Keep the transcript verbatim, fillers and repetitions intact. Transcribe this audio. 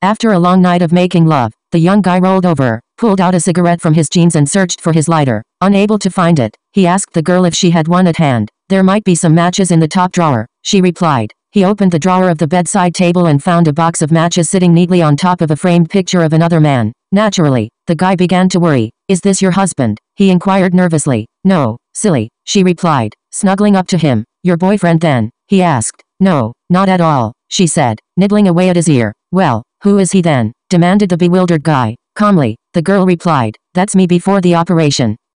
After a long night of making love, the young guy rolled over, pulled out a cigarette from his jeans and searched for his lighter. Unable to find it, he asked the girl if she had one at hand. There might be some matches in the top drawer, she replied. He opened the drawer of the bedside table and found a box of matches sitting neatly on top of a framed picture of another man. Naturally, the guy began to worry. Is this your husband? He inquired nervously. No, silly, she replied, snuggling up to him. Your boyfriend then? He asked. No, not at all, she said, nibbling away at his ear. Well, who is he then? Demanded the bewildered guy. Calmly, the girl replied. That's me before the operation.